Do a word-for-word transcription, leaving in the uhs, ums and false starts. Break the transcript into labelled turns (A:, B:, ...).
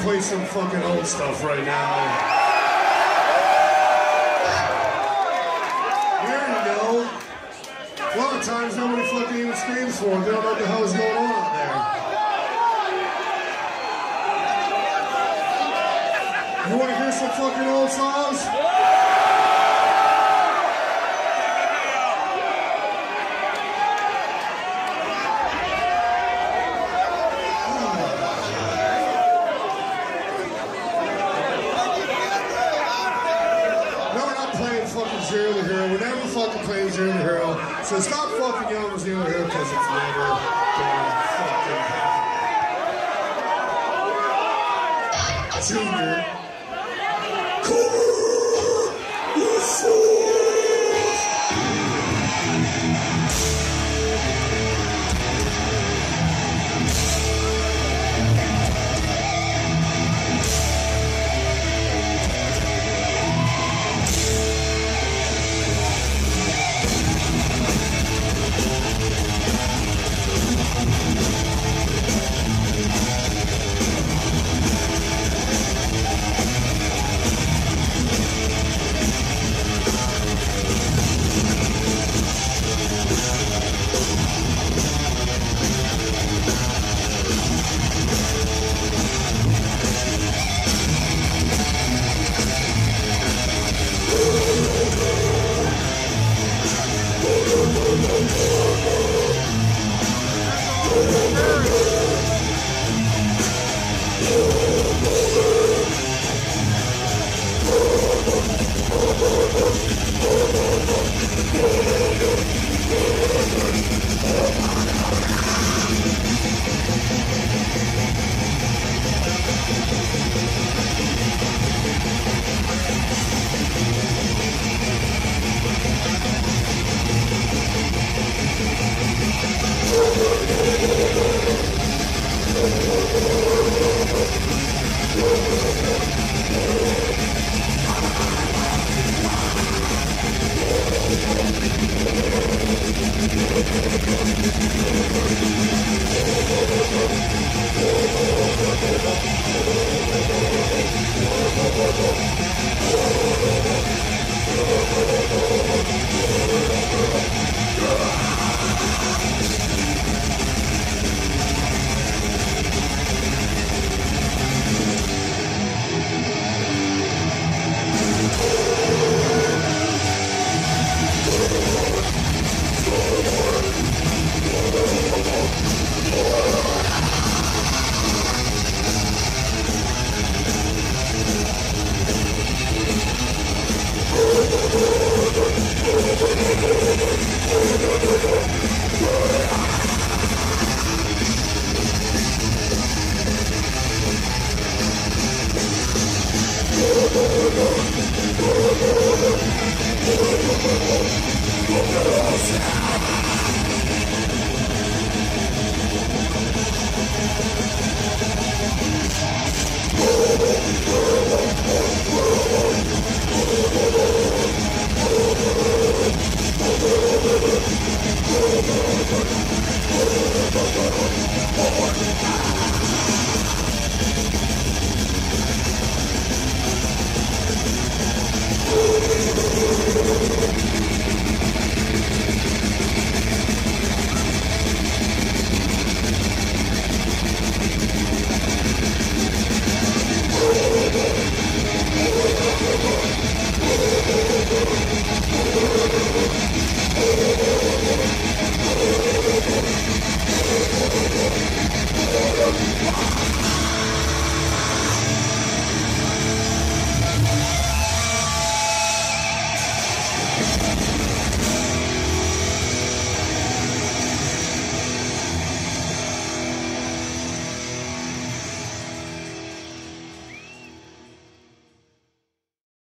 A: play some fucking old stuff right now. There you go. A lot of times nobody fucking even screams for them. They don't know what the hell is going on out there. You want to hear some fucking old songs? Zero the Hero. We're never fucking playing Zero the Hero. So stop fucking yelling Zero the Hero because it's never gonna fucking happen. Junior. Cover your soul.
B: Look at us.